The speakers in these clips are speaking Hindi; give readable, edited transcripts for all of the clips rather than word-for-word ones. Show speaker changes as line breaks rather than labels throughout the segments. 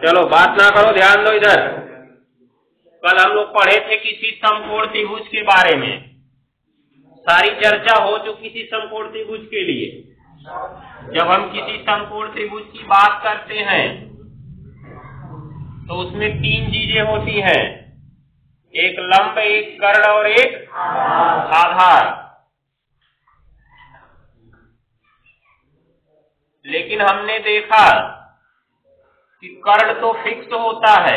चलो बात ना करो, ध्यान दो इधर। कल हम लोग पढ़े थे किसी समकोण त्रिभुज के बारे में, सारी चर्चा हो चुकी थी समकोण त्रिभुज के लिए। जब हम किसी समकोण त्रिभुज की बात करते हैं तो उसमें तीन चीजें होती हैं, एक लंब, एक कर्ण और एक आधार। लेकिन हमने देखा कि कर्ण तो फिक्स होता है,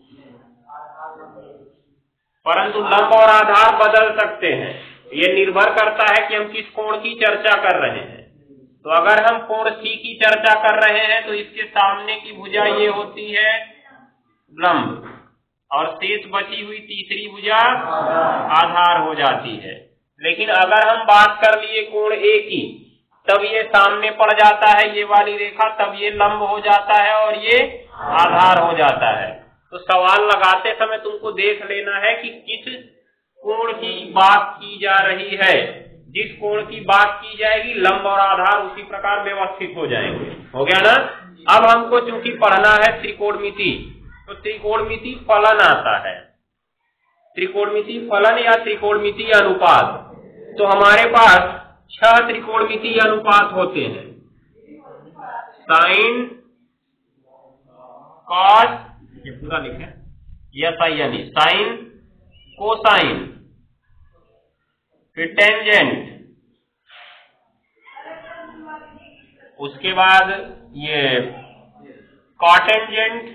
परंतु लंब और आधार बदल सकते हैं। ये निर्भर करता है कि हम किस कोण की चर्चा कर रहे हैं। तो अगर हम कोण सी की चर्चा कर रहे हैं तो इसके सामने की भुजा ये होती है लंब, और शेष बची हुई तीसरी भुजा आधार हो जाती है। लेकिन अगर हम बात कर लिए कोण ए की, तब ये सामने पड़ जाता है ये वाली रेखा, तब ये लंब हो जाता है और ये आधार हो जाता है। तो सवाल लगाते समय तुमको देख लेना है कि किस कोण की बात की जा रही है। जिस कोण की बात की जाएगी लंब और आधार उसी प्रकार व्यवस्थित हो जाएंगे। हो गया ना। अब हमको चूंकि पढ़ना है त्रिकोणमिति, तो त्रिकोणमिति फलन आता है, त्रिकोणमिति फलन या त्रिकोणमिति अनुपात। तो हमारे पास 6 त्रिकोणमिति अनुपात होते हैं, साइन, कॉस, ये पूरा लिखे यानी साइन, कोसाइन, फिर टेंजेंट, उसके बाद ये कॉटेंजेंट,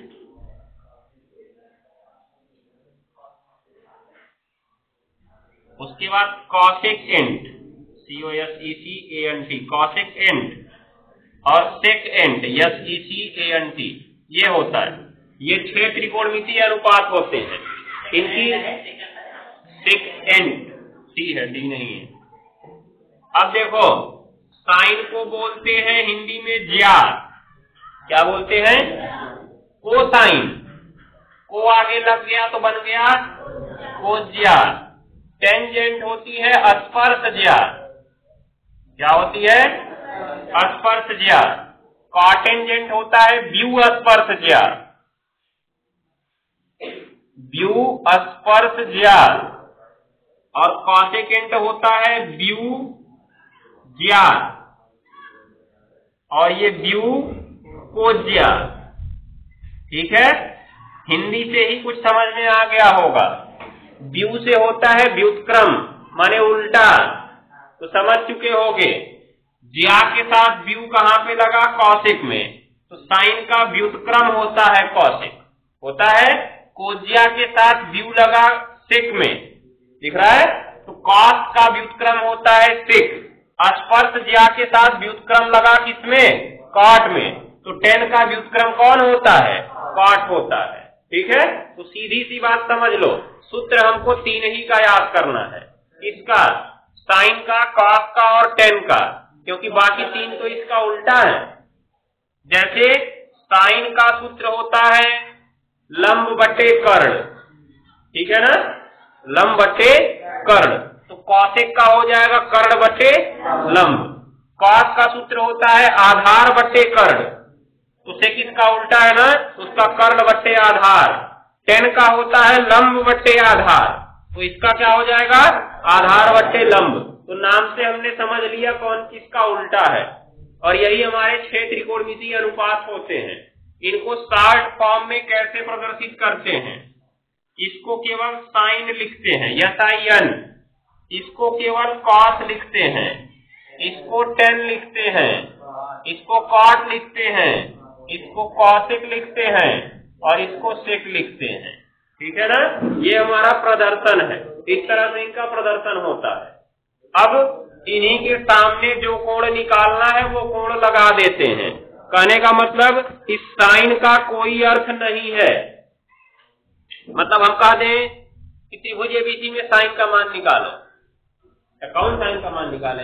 उसके बाद कॉसेकेंट, COSECANT, कॉसेकेंट, और सेकेंट, SECANT, ये होता है। ये 6 त्रिकोणमिति अनुपात होते हैं। इनकी सेकेंट सी है, डी नहीं है। अब देखो, साइन को बोलते हैं हिंदी में ज्यार। क्या बोलते हैं? कोसाइन। को आगे लग गया तो बन गया कोज्यार। टेंजेंट होती है स्पर्श ज्यार। क्या होती है? स्पर्श ज्यार। कॉटेंजेंट होता है व्यू स्पर्श ज्यार, व्यू स्पर्श ज्यार। और कॉसेकेंट होता है व्यू ज्यार, और ये व्यू कोज्यार। ठीक है, हिंदी से ही कुछ समझ में आ गया होगा। व्यू से होता है व्युत्क्रम, माने उल्टा, तो समझ चुके होंगे। ज्या के साथ व्यू कहां पे लगा? कौशिक में, तो साइन का व्युत्क्रम होता है कौशिक, होता है। कोज्या के साथ व्यू लगा सिक में, दिख रहा है, तो कॉस का व्युत्क्रम होता है सिक। स्पर्श ज्या के साथ व्युत्क्रम लगा किसमें? कॉट में, तो टेन का व्युत्क्रम कौन होता है? कॉट होता है। ठीक है, तो सीधी सी बात समझ लो। सूत्र हमको 3 ही का याद करना है, इसका, साइन का, कॉस का और टेन का, क्योंकि बाकी 3 तो इसका उल्टा है। जैसे साइन का सूत्र होता है लंब बटे कर्ण, ठीक है ना, लंब बटे कर्ण, तो कौशिक का हो जाएगा कर्ण बटे लंब। कॉस का सूत्र होता है आधार बटे कर्ण, उसे किसका उल्टा है ना, उसका कर्ण बटे आधार। टेन का होता है लंब बटे आधार, तो इसका क्या हो जाएगा? आधार बटे लंब। तो नाम से हमने समझ लिया कौन किसका उल्टा है। और यही हमारे 6 त्रिकोणमिति अनुपात होते हैं। इनको शॉर्ट फॉर्म में कैसे प्रदर्शित करते हैं? इसको केवल साइन लिखते हैं, SIN, इसको केवल कॉस लिखते हैं, इसको टेन लिखते हैं, इसको कॉट लिखते हैं, इसको कॉसिक लिखते हैं, और इसको सेक लिखते हैं। ठीक है ना, ये हमारा प्रदर्शन है। इस तरह से इनका प्रदर्शन होता है। अब इन्हीं के सामने जो कोण निकालना है वो कोण लगा देते हैं। कहने का मतलब इस साइन का कोई अर्थ नहीं है। मतलब हम कह दें कि त्रिभुज एबीसी में साइन का मान निकालो, कौन साइन का मान निकाले?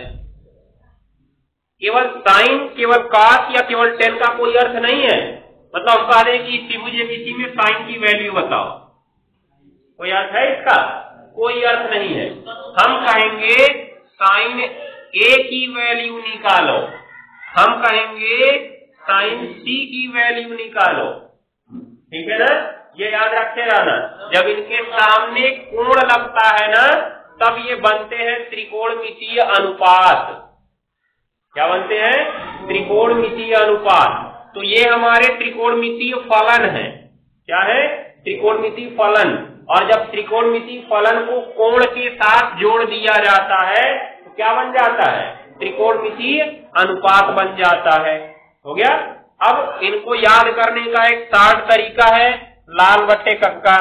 केवल साइन, केवल कॉस या केवल टेन का कोई अर्थ नहीं है। मतलब हम कह दें कि त्रिभुज एबीसी में साइन की वैल्यू बताओ, कोई अर्थ है इसका? कोई अर्थ नहीं है। हम कहेंगे साइन ए की वैल्यू निकालो, हम कहेंगे साइन सी की वैल्यू निकालो, ठीक है ना, ये याद रखे रहना। जब इनके सामने कोण लगता है ना, तब ये बनते हैं त्रिकोणमितीय अनुपात। क्या बनते हैं? त्रिकोणमितीय अनुपात। तो ये हमारे त्रिकोणमितीय फलन है। क्या है? त्रिकोणमितीय फलन। और जब त्रिकोणमितीय फलन को कोण के साथ जोड़ दिया जाता है तो क्या बन जाता है? त्रिकोणमितीय अनुपात बन जाता है। हो गया। अब इनको याद करने का एक शार्ट तरीका है, लाल बट्टे कक्का।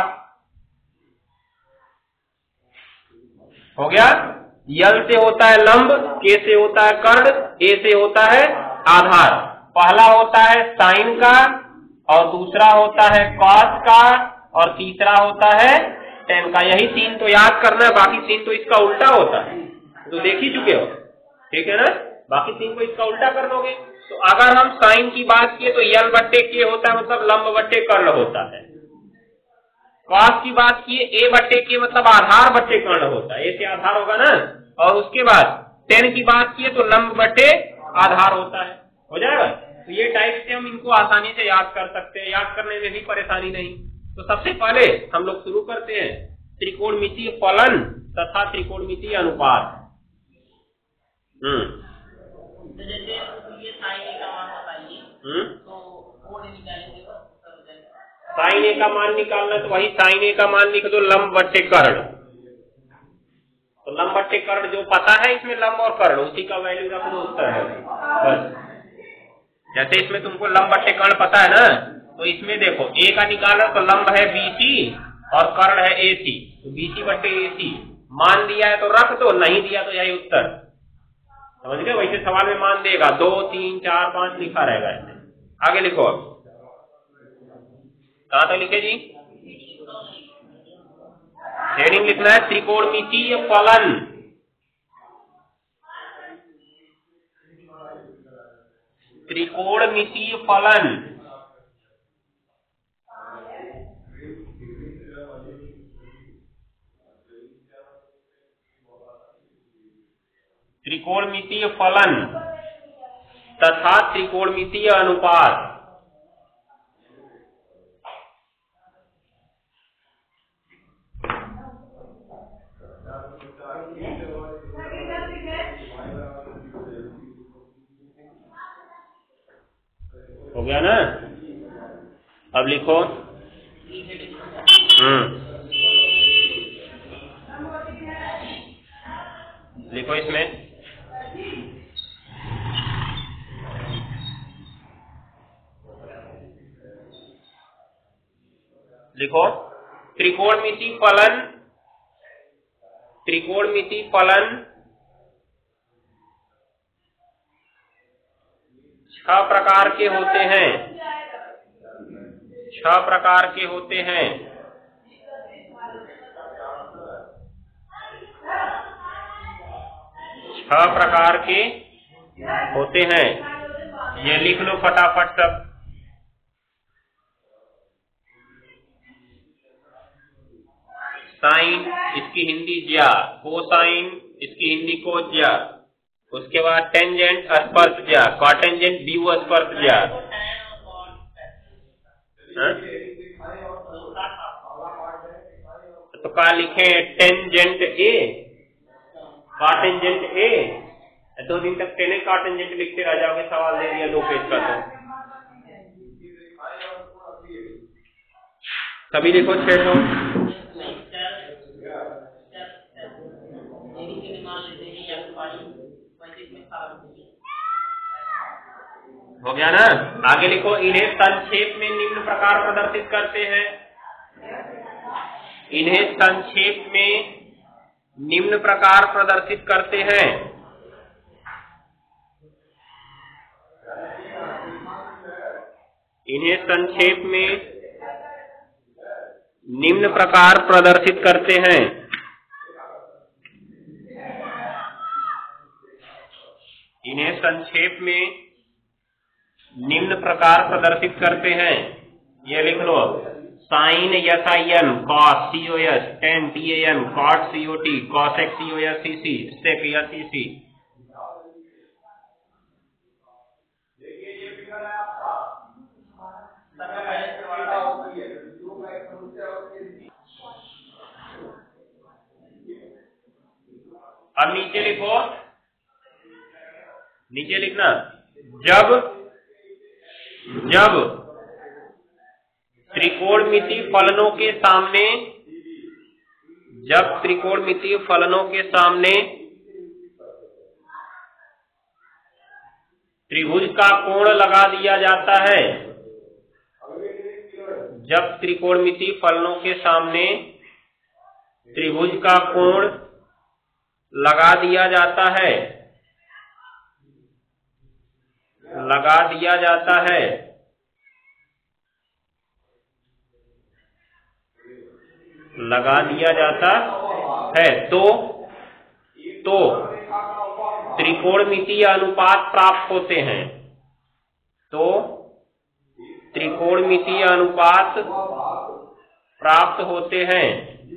हो गया। यल से होता है लंब, के से होता है कर्ण, ए से होता है आधार। पहला होता है साइन का, और दूसरा होता है कॉस का, और तीसरा होता है टेन का। यही तीन तो याद करना है, बाकी तीन तो इसका उल्टा होता है, तो देख ही चुके हो। ठीक है ना, बाकी तीन को इसका उल्टा कर दोगे। तो अगर हम साइन की बात किए तो यल बट्टे के होता है, मतलब लंब बट्टे कर्ण होता है। कॉस की बात किए ए बट्टे के मतलब आधार बट्टे कर्ण होता है, ए से आधार होगा ना। और उसके बाद टेन की बात किए तो लंब बट्टे आधार होता है। हो जाएगा। तो ये टाइप से हम इनको आसानी से याद कर सकते हैं, याद करने में भी परेशानी नहीं। तो सबसे पहले हम लोग शुरू करते हैं त्रिकोणमितीय फलन तथा त्रिकोणमितीय अनुपात।
तो जैसे ये साइन ए का मान बताइए, तो कोण निकालेंगे वो
साइन ए का मान निकालना, तो वही साइन ए का मान लिख दो लंब बट्टे कर्ण। तो लंब बट्टे कर्ण जो पता है इसमें लंब और कर्ण, उसी का वैल्यू रख दो, उत्तर है बस। जैसे इसमें तुमको लंब बट्टे कर्ण पता है ना, तो इसमें देखो ए का निकालना तो लंब है बीसी और कर्ण है एसी, तो बीसी बट्टे एसी मान दिया है तो रख दो, नहीं दिया तो यही उत्तर। समझ गए। वैसे सवाल में मान देगा 2 3 4 5 लिखा रहेगा इसमें। आगे लिखो। कहां तक लिखे जी? हेडिंग लिखना है त्रिकोणमितीय फलन। त्रिकोणमितीय फलन। त्रिकोणमितीय फलन तथा त्रिकोणमितीय अनुपात। हो गया ना। अब लिखो। लिखो इसमें लिखो त्रिकोणमितीय फलन। त्रिकोणमितीय फलन 6 प्रकार के होते हैं। 6 प्रकार के होते हैं। 6 प्रकार के होते हैं। ये लिख लो फटाफट सब। साइन इसकी हिंदी ज्या, कोसाइन इसकी हिंदी कोज्या, उसके बाद टेंजेंट स्पर्शज्या, कॉटेंजेंट व्यू स्पर्शज्या। तो क्या लिखे? टेंजेंट ए, कॉटेंजेंट ए। 2 दिन तक टेने कॉटेंजेंट लिखते रह जाओगे, सवाल दे दिया 2 पेज का। तो सभी लिखो 600। हो गया ना। आगे लिखो। इन्हें संक्षेप में निम्न प्रकार प्रदर्शित करते हैं। इन्हें संक्षेप में निम्न प्रकार प्रदर्शित करते हैं। इन्हें संक्षेप में निम्न प्रकार प्रदर्शित करते हैं। इन्हें संक्षेप में निम्न प्रकार प्रदर्शित करते हैं। ये लिख लो। Sine SIN, cos COS, tan TAN, cot COT, cosec COSCC, sec SEC। अब नीचे लिखो, नीचे लिखना, जब जब त्रिकोणमितीय फलनों के सामने, जब त्रिकोणमितीय फलनों के सामने त्रिभुज का कोण लगा दिया जाता है, जब त्रिकोणमितीय फलनों के सामने त्रिभुज का कोण लगा दिया जाता है, लगा दिया जाता है, लगा दिया जाता है, तो त्रिकोणमितीय अनुपात प्राप्त होते हैं, तो त्रिकोणमितीय अनुपात प्राप्त होते हैं।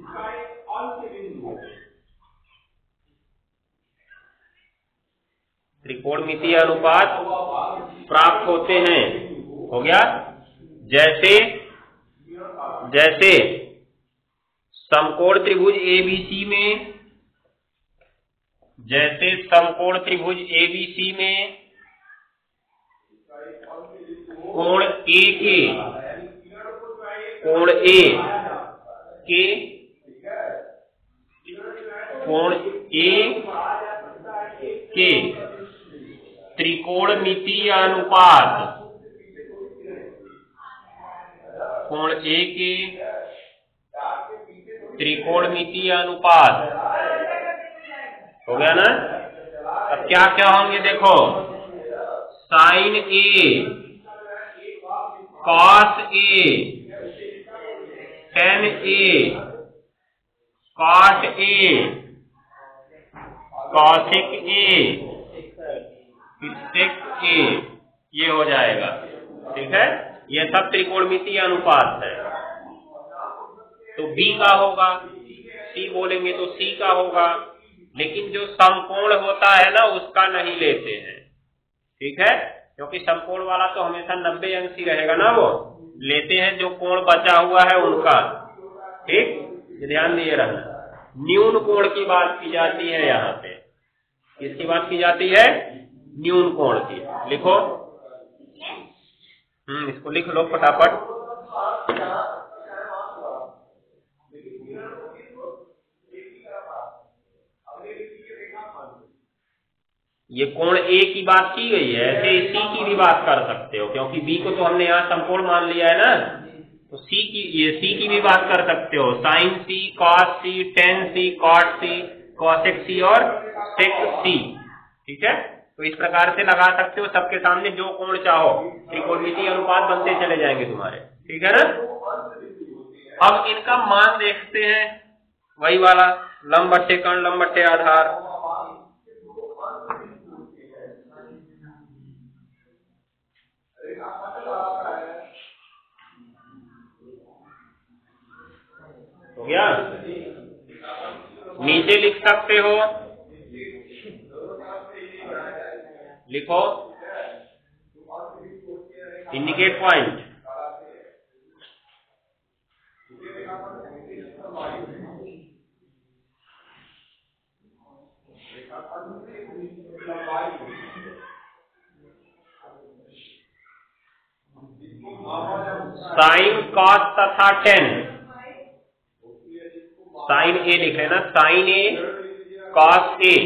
त्रिकोणमितीय अनुपात प्राप्त होते हैं। हो गया? जैसे जैसे समकोण त्रिभुज एबीसी में, जैसे समकोण त्रिभुज एबीसी में कोण ए के, कोण ए के, कोण ए के त्रिकोणमितीय अनुपात, कोण ए के त्रिकोणमितीय अनुपात, हो गया ना? अब क्या क्या होंगे देखो, sine A, cos A, tan A, cot A, cosec A, sec A, ये हो जाएगा। ठीक है, ये सब त्रिकोणमितीय अनुपात है। तो B का होगा, C बोलेंगे तो C का होगा, लेकिन जो समकोण होता है ना उसका नहीं लेते हैं। ठीक है, क्योंकि समकोण वाला तो हमेशा 90 अंश ही रहेगा ना, वो लेते हैं जो कोण बचा हुआ है उनका। ठीक, ध्यान दिए रहना। न्यून कोण की बात की जाती है यहाँ पे, किसकी बात की जाती है? न्यून कोण की। लिखो, इसको लिख लो फटाफट। ये कोण ए की बात की गई है, ऐसे सी की भी बात कर सकते हो, क्योंकि बी को तो हमने यहाँ समकोण मान लिया है ना, तो सी की, ये सी की भी बात कर सकते हो। Sine C, cos C, tan C, cot C, cosec C और सेक सी। ठीक है, तो इस प्रकार से लगा सकते हो, सबके सामने जो कोण चाहो, त्रिकोणमितीय अनुपात बनते चले जाएंगे तुम्हारे। ठीक है ना? अब इनका मान देखते हैं, वही वाला लंब बट्टे कर्ण, लंब बट्टे आधार। हो गया? नीचे लिख सकते हो, लिखो इंडिकेट पॉइंट। साइन, कॉस तथा टेन, साइन ए लिख लेना, साइन ए, कॉस ए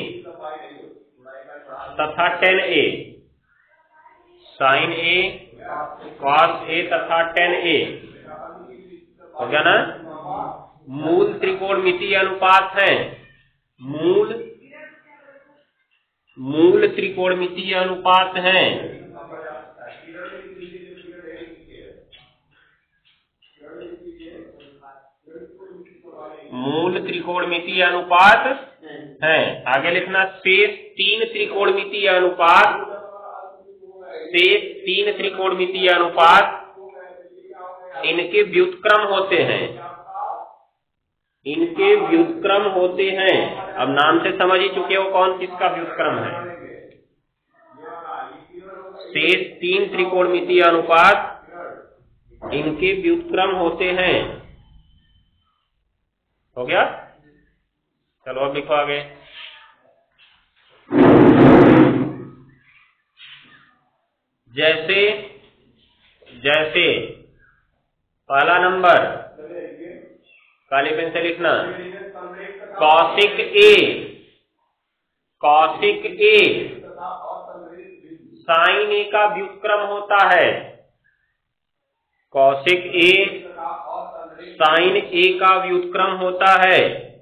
तथा tan A, sine A, cos A तथा टेन ए। हो गया ना? मूल त्रिकोणमितीय अनुपात है, मूल त्रिकोणमितीय अनुपात है। मूल त्रिकोणमितीय अनुपात है। आगे लिखना, शेष तीन त्रिकोणमितीय अनुपात, शेष तीन त्रिकोणमितीय अनुपात इनके व्युत्क्रम होते हैं, इनके व्युत्क्रम होते हैं। अब नाम से समझ ही चुके हो कौन किसका व्युत्क्रम है। शेष तीन त्रिकोणमितीय अनुपात इनके व्युत्क्रम होते हैं। हो गया? चलो अब लिखो आगे। जैसे जैसे पहला नंबर काली पेन से लिखना, कौशिक ए साइन ए का व्युत्क्रम होता है। कौशिक ए साइन ए का व्युत्क्रम होता है।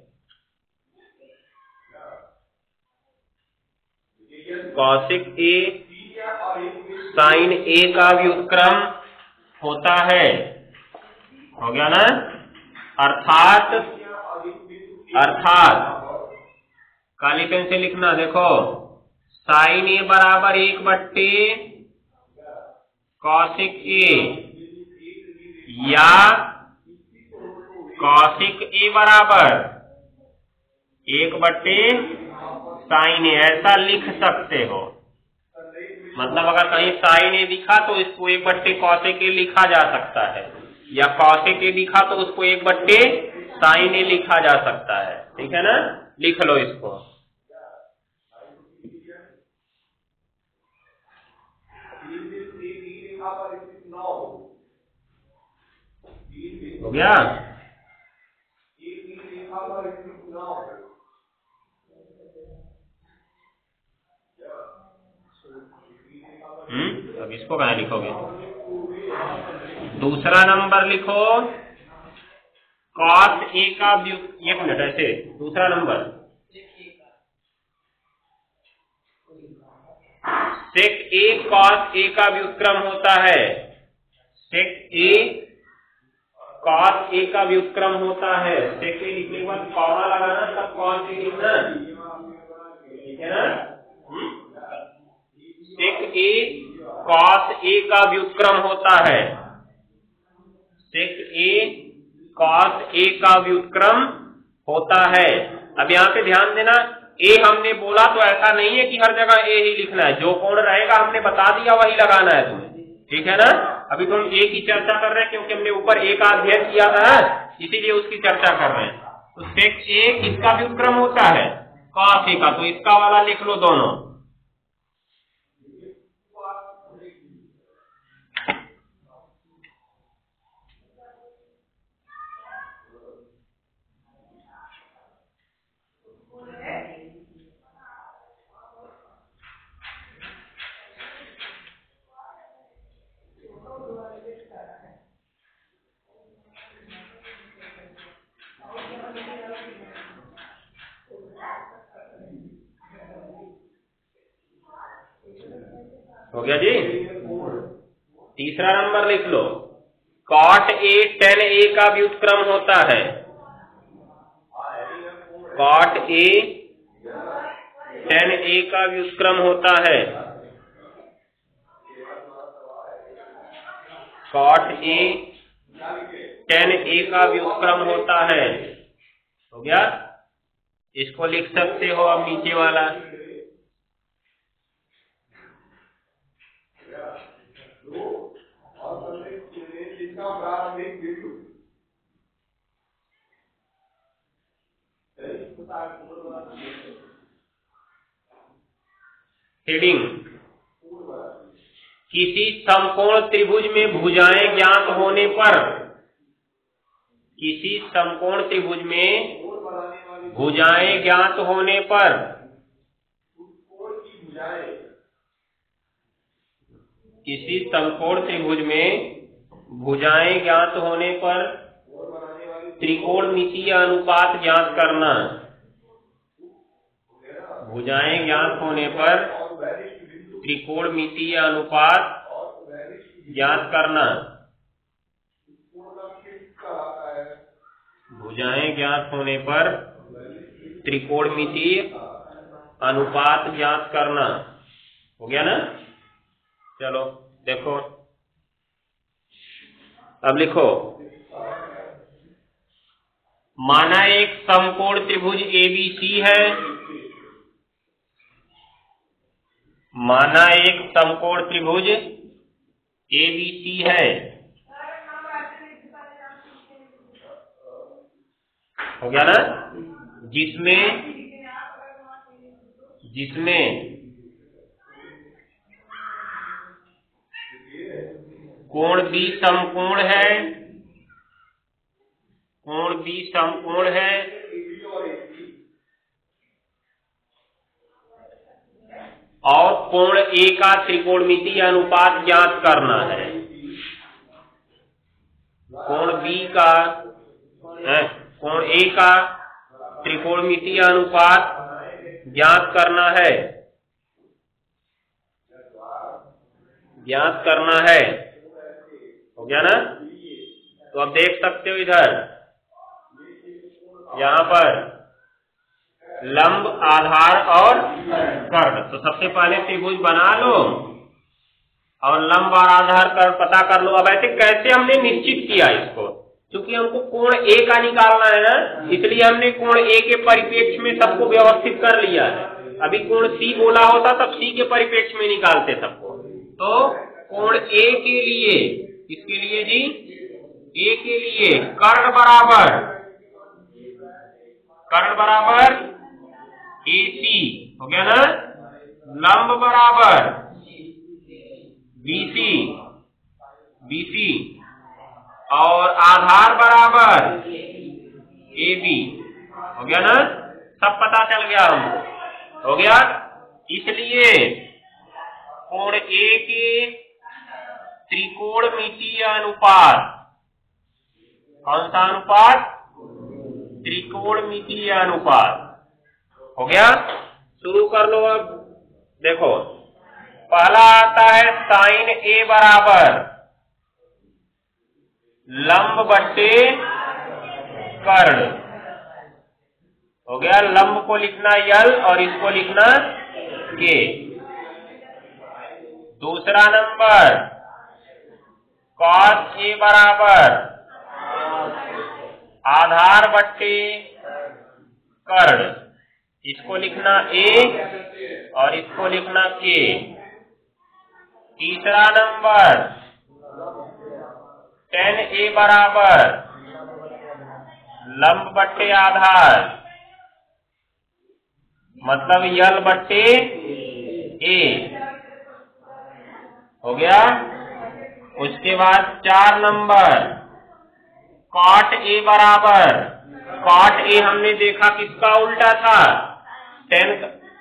कौशिक ए साइन ए का व्युत्क्रम होता है। हो गया ना। अर्थात काली पेन से लिखना, देखो साइन ए बराबर 1/, कौशिक ए, या कौशिक ए बराबर 1/, साइन ए, ऐसा लिख सकते हो। मतलब अगर कहीं साइन ए दिखा तो इसको 1/, कौशिक ए लिखा जा सकता है, या कौशिक ए दिखा तो उसको 1/, साइन ए लिखा जा सकता है। ठीक है ना, लिख लो इसको। हो गया। अब इसको कहाँ लिखोगे? दूसरा नंबर लिखो, कॉस ए का एक मिनट, ऐसे दूसरा नंबर सेक ए कॉस ए का व्युत्क्रम होता है। सेक ए कॉस ए का व्युत्क्रम होता है। सेक ए लिखने के बाद कॉमा लगाना, तब कॉस ए लिखना। ठीक है ना। सेक ए कॉस ए का व्युत्क्रम होता है। सेक ए कॉस ए का व्युत्क्रम होता है। अब यहाँ पे ध्यान देना, ए हमने बोला तो ऐसा नहीं है कि हर जगह ए ही लिखना है। जो कोण रहेगा हमने बता दिया वही लगाना है तुम्हें। ठीक है ना। अभी तो हम ए की चर्चा कर रहे हैं क्योंकि हमने ऊपर ए का अध्ययन किया था, इसीलिए उसकी चर्चा कर रहे हैं। तो सेक ए किसका व्युत्क्रम होता है? कॉस ए का। तो इसका वाला लिख लो दोनों। हो गया जी। तीसरा नंबर लिख लो, कॉट ए टेन ए का व्युत्क्रम होता है। कॉट ए टेन ए का व्युत्क्रम होता है। कॉट ए टेन ए का व्युत्क्रम होता है। हो गया। इसको लिख सकते हो अब नीचे वाला। हेडिंग, किसी समकोण त्रिभुज में भुजाएं ज्ञात होने पर, किसी समकोण त्रिभुज में भुजाएं ज्ञात होने पर, किसी समकोण त्रिभुज में भुजाएं ज्ञात होने पर त्रिकोणमितीय अनुपात ज्ञात करना। भुजाएं ज्ञात होने पर त्रिकोणमितीय अनुपात ज्ञात करना। भुजाएं ज्ञात होने पर त्रिकोणमितीय अनुपात ज्ञात करना। हो गया ना। चलो देखो, अब लिखो, माना एक समकोण त्रिभुज एबीसी है। माना एक समकोण त्रिभुज एबीसी है। हो गया ना। जिसमें कोण बी समकोण है, कोण बी समकोण है, और कोण ए का त्रिकोणमितीय अनुपात ज्ञात करना है। कोण बी का कोण ए का त्रिकोणमितीय अनुपात ज्ञात करना है, ज्ञात करना है। हो गया ना? तो अब देख सकते हो इधर यहां पर लंब, आधार और कर्ण। तो सबसे पहले त्रिभुज बना लो और लंब और आधार कर्ण पता कर लो। अब ऐसे कैसे हमने निश्चित किया इसको, क्योंकि हमको कोण ए का निकालना है ना, इसलिए हमने कोण ए के परिप्रेक्ष्य में सबको व्यवस्थित कर लिया है। अभी कोण सी बोला होता तब सी के परिप्रेक्ष्य में निकालते सबको। तो कोण ए के लिए, किसके लिए जी? ए के लिए कर्ण बराबर AC, हो गया ना? लंब बराबर BC और आधार बराबर AB, हो गया ना? सब पता चल गया हमको। हो गया? इसलिए कोण ए के त्रिकोणमितीय अनुपात, कौन सा अनुपात? त्रिकोणमितीय अनुपात। हो गया? शुरू कर लो। अब देखो पहला आता है साइन ए बराबर लंब बट्टे कर्ण। हो गया? लंब को लिखना यल और इसको लिखना के। दूसरा नंबर कॉस ए बराबर आधार बट्टे कर्ण, इसको लिखना ए और इसको लिखना के। तीसरा नंबर tan ए बराबर लंब बट्टे आधार, मतलब यल बट्टे ए। हो गया? उसके बाद 4 नंबर कॉट ए बराबर, कॉट ए हमने देखा किसका उल्टा था? tan।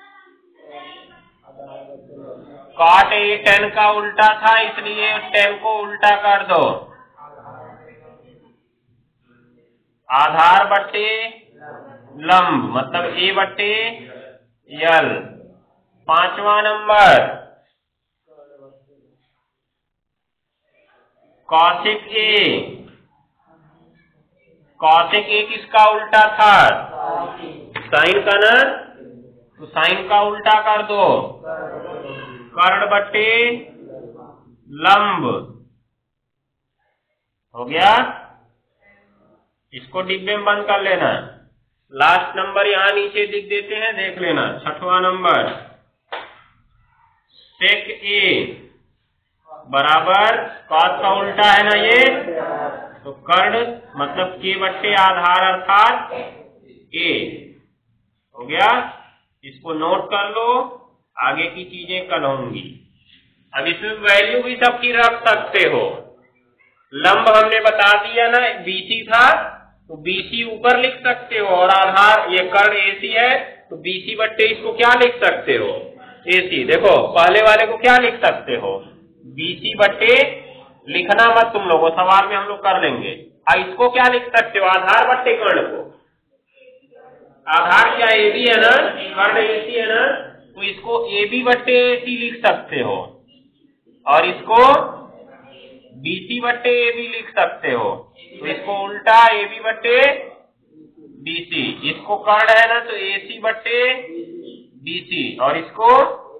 कॉट ए tan का उल्टा था, इसलिए tan को उल्टा कर दो। आधार बट्टे लंब, मतलब ए बट्टे यल। 5वां number cosec A, cosec A किसका उल्टा था? साइन का ना, तो साइन का उल्टा कर दो। कर्ण बट्टे लंब। हो गया? इसको डिब्बे में बंद कर लेना। लास्ट नंबर यहां नीचे लिख देते हैं, देख लेना। 6वां नंबर सेक ए बराबर कॉस का उल्टा है ना ये, तो कर्ण मतलब के बट्टे आधार अर्थात ए। हो गया? इसको नोट कर लो, आगे की चीजें कल होंगी। अब इसमें वैल्यू भी सबकी रख सकते हो। लंब हमने बता दिया ना, BC था तो BC ऊपर लिख सकते हो, और आधार ये कर्ण AC है तो BC बट्टे इसको क्या लिख सकते हो? AC। देखो पहले वाले को क्या लिख सकते हो? BC बट्टे, लिखना मत तुम लोगों, सवाल में हम लोग कर लेंगे। इसको क्या लिख सकते हो? आधार बट्टे कर्ण को। आधार क्या AB है ना, कर्ण AC है ना, तो इसको AB बट्टे AC लिख सकते हो, और इसको BC बट्टे AB लिख सकते हो। तो इसको उल्टा AB बट्टे BC, इसको कर्ण है ना तो AC बट्टे BC, और इसको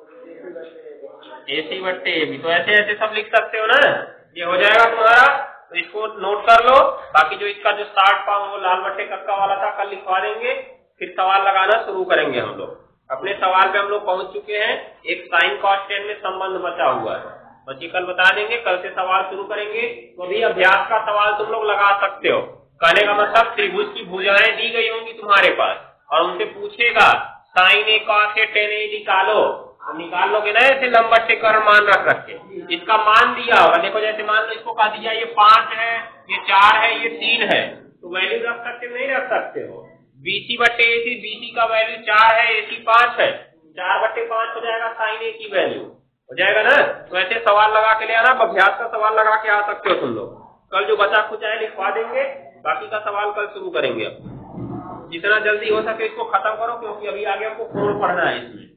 AC बट्टे AB। तो ऐसे ऐसे सब लिख सकते हो ना, ये हो जाएगा तुम्हारा। तो इसको नोट कर लो। बाकी जो इसका जो 60 पाँव वो लाल बट्टे कक्का वाला था, कल लिखवा देंगे, फिर सवाल लगाना शुरू करेंगे हम लोग। अपने सवाल पे हम लोग पहुंच चुके हैं। एक साइन कॉस टेन में संबंध बचा हुआ है, बच्चे कल बता देंगे। कल से सवाल शुरू करेंगे। तो अभी अभ्यास का सवाल तुम लोग लगा सकते हो। कहने का मतलब त्रिभुज की भुजाएं दी गई होंगी तुम्हारे पास, और उनसे पूछेगा sine A cos A tan A निकालो, तो निकाल लोगे ना ऐसे नंबर से कर मान रख के, इसका मान दिया होगा। देखो जैसे मान लो इसको कह दिया ये 5 है, ये 4 है, ये 3 है, तो वैल्यू रख सकते नहीं रख सकते हो। BC/AC, BC का वैल्यू 4 है, AC 5 है, 4/5 हो जाएगा साइन A की वैल्यू, हो जाएगा ना। तो ऐसे सवाल लगा के ले आना, अभ्यास का सवाल लगा के आ सकते हो तुम लोग। कल जो बचा कुछ है लिखवा देंगे, बाकी का सवाल कल शुरू करेंगे। अब जितना जल्दी हो सके इसको खत्म करो, क्योंकि अभी आगे हमको कोण पढ़ना है इसमें।